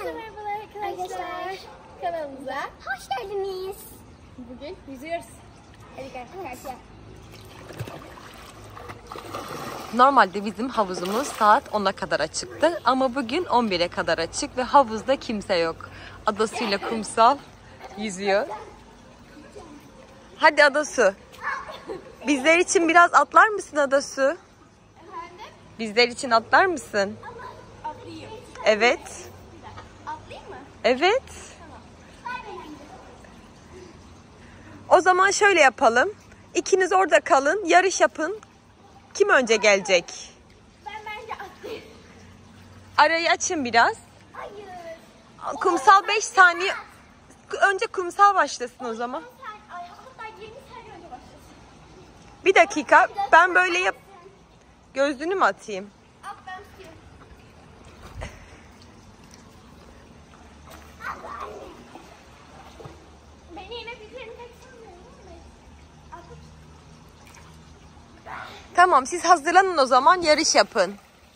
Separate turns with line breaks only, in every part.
merhabalar arkadaşlar. Kanalımıza
hoş geldiniz.
bugün yüzüyoruz. Hadi gel karşıya.
Normalde bizim havuzumuz saat 10'a kadar açıktı ama bugün 11'e kadar açık ve havuzda kimse yok. Adasu ile Kumsal yüzüyor. Hadi Adasu. Bizler için biraz atlar mısın Adasu?
Efendim?
Bizler için atlar mısın?
Atlayayım.
Evet.
Atlayayım mı?
Evet. O zaman şöyle yapalım. İkiniz orada kalın, yarış yapın. Kim önce gelecek?
Ben bence atlayayım.
Arayı açın biraz.
Hayır.
Kumsal 5 saniye. Önce Kumsal başlasın o zaman.
Hatta 20 saniye önce başlasın.
Bir dakika. Ben böyle yap. Gözlüğünü mü atayım?
At ben tutayım. Beni yine bitirin tek sanmıyorum değil mi? Atıp.
Tamam, siz hazırlanın o zaman, yarış yapın.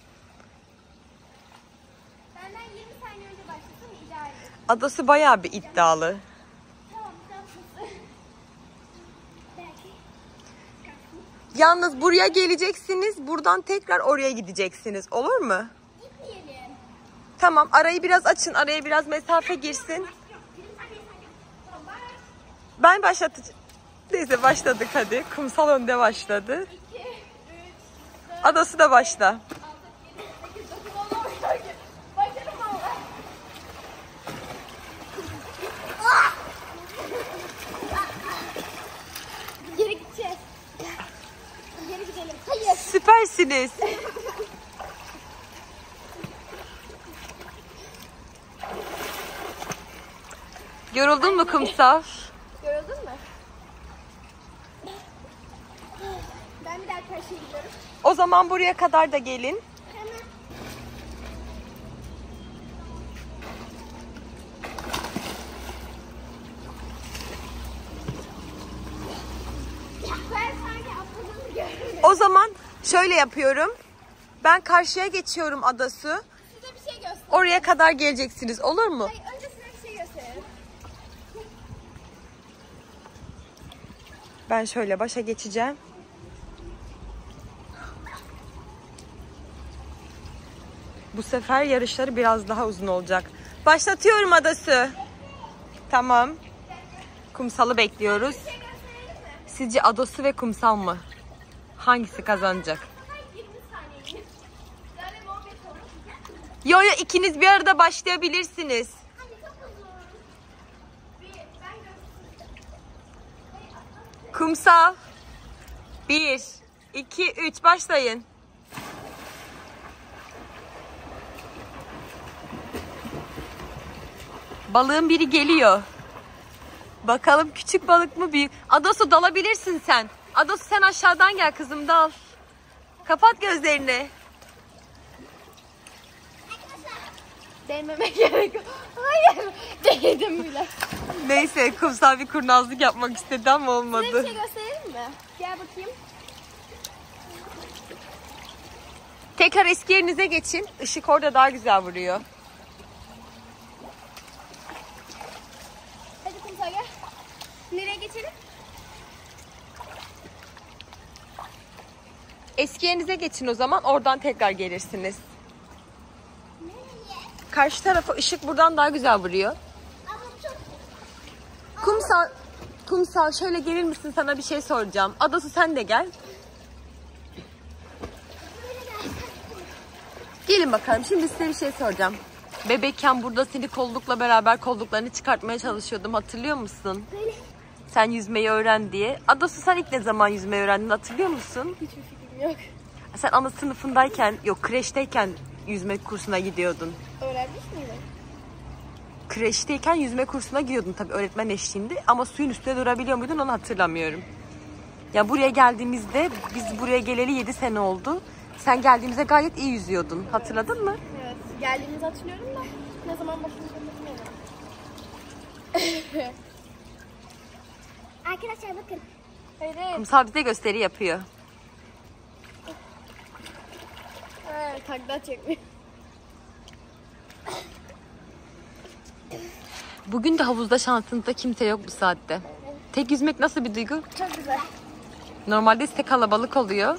Benden 20 saniye önce başlasın ideal.
Adası bayağı bir iddialı.
Tamam sen tutsun. Belki.
Yalnız buraya geleceksiniz. Buradan tekrar oraya gideceksiniz. Olur mu?
Gitmeyelim.
Tamam, arayı biraz açın. Araya biraz mesafe girsin. Ben başlatacağım. Neyse başladık hadi. Kumsal önde başladı.
2, 3, 4,
Adası da başla.
6, 7, 8, 9, 10, 11, 12. Başladım valla. Geri gideceğiz. Geri gidelim. Hayır.
Süpersiniz. Yoruldun mu Kumsal?
Yoruldun mu? Ben bir daha karşıya gidiyorum.
O zaman buraya kadar da gelin.
Hemen. Ben sanki atladığımı görmedim.
O zaman şöyle yapıyorum. Ben karşıya geçiyorum Adasu.
Size bir şey göstereyim.
Oraya kadar geleceksiniz, olur mu?
Hayır, önce size bir şey gösterelim.
Ben şöyle başa geçeceğim. Bu sefer yarışları biraz daha uzun olacak. Başlatıyorum Adasu. Tamam. Kumsal'ı bekliyoruz. Sizce Adasu ve Kumsal mı? Hangisi kazanacak?
Hayır, 20 saniye. Yani muhabbet olur.
Yo yo, ikiniz bir arada başlayabilirsiniz.
Hani çok uzun. Ben göstereyim.
Kumsal. 1, 2, 3 başlayın. Balığın biri geliyor. Bakalım küçük balık mı büyük? Adasu dalabilirsin sen. Adasu sen aşağıdan gel kızım, dal. Kapat gözlerini.
Değmeme gerek yok. Hayır. Değdim bile.
Neyse, Kumsal bir kurnazlık yapmak istedi ama
Size
olmadı.
bir şey gösterelim mi? Gel bakayım.
Tekrar eski yerinize geçin. Işık orada daha güzel vuruyor.
Hadi kumsal gel. Nereye geçelim?
Eski yerinize geçin o zaman. Oradan tekrar gelirsiniz.
Nereye?
Karşı tarafa ışık buradan daha güzel vuruyor.
Ama çok...
Kumsal şöyle gelir misin, sana bir şey soracağım. Adasu sen de gel. Gelin bakalım, şimdi size bir şey soracağım. Bebekken burada seni kollukla beraber kolluklarını çıkartmaya çalışıyordum, hatırlıyor musun?
Böyle.
Sen yüzmeyi öğren diye. Adasu sen ilk ne zaman yüzmeyi öğrendin, hatırlıyor musun?
Hiçbir fikrim yok.
Sen ana sınıfındayken, yok kreşteyken yüzme kursuna gidiyordun.
Öğrenmiş miydin?
Kreşteyken yüzme kursuna gidiyordun tabii, öğretmen eşliğinde, ama suyun üstünde durabiliyor muydun onu hatırlamıyorum. Ya buraya geldiğimizde, biz buraya geleli 7 sene oldu. Sen geldiğimizde gayet iyi yüzüyordun. Hatırladın mı?
Evet. Geldiğimizi hatırlıyorum da ne zaman başladığımızı bilmiyorum. Arkadaşlar bakın. Hayır.
Kumsal bize gösteri yapıyor.
Evet, takla çekmiyor.
Bugün de havuzda şansınızda kimse yok bu saatte. Tek yüzmek nasıl bir duygu?
Çok güzel.
Normalde site kalabalık oluyor.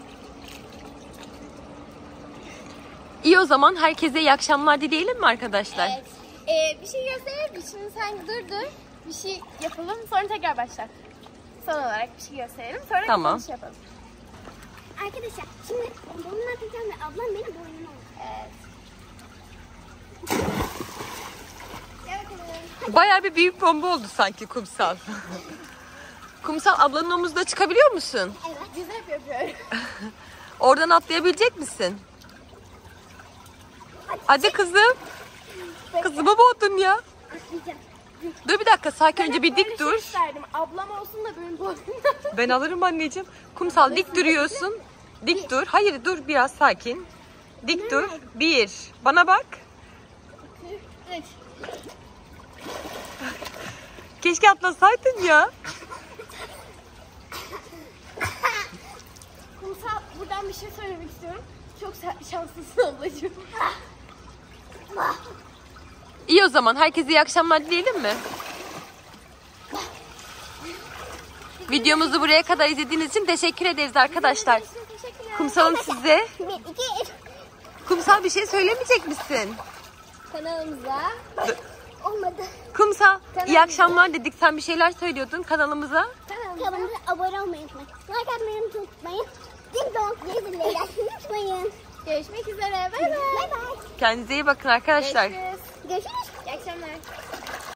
İyi o zaman herkese iyi akşamlar dileyelim mi arkadaşlar?
Evet. Bir şey gösterelim mi? Şimdi sen dur. Bir şey yapalım sonra tekrar başla. Son olarak bir şey gösterelim sonra
Tamam.
bir şey yapalım.
Arkadaşlar şimdi bunu atacağım ve ablam benim boynuma aldı.
Evet. Gel bakalım.
Bayağı bir büyük bomba oldu sanki Kumsal. Kumsal ablanın omuzuna çıkabiliyor musun?
Evet.
Biz hep yapıyoruz.
Oradan atlayabilecek misin? Hadi kızım. Kızımı boğdun ya.
Atlayacağım.
Dur bir dakika sakin önce bir
Böyle
dik
şey
dur.
isterdim. Ablam olsun da benim boynumda.
Ben alırım anneciğim. Kumsal dik duruyorsun. Dik dur. Hayır dur biraz sakin. Dik dur. 1. Bana bak.
Evet.
Keşke atlasaydın ya.
Kumsal buradan bir şey söylemek istiyorum. Çok şanslısın ablacığım.
İyi o zaman herkese iyi akşamlar dileyelim mi? Videomuzu buraya kadar izlediğiniz için teşekkür ederiz arkadaşlar.
Teşekkürler.
Kumsal'ın size.
1, 2, 3.
Kumsal bir şey söylemeyecek misin?
Kanalımıza
Olmadı.
Kumsal iyi akşamlar dedik. Sen bir şeyler söylüyordun kanalımıza.
Kanalımıza abone olmayı unutmayın. Like atmayı unutmayın. Ding dong diye bildirimleri unutmayın.
görüşmek üzere. Bay bay.
Bay bay.
Kendinize iyi bakın arkadaşlar.
Görüşürüz.
Görüşürüz.
İyi akşamlar.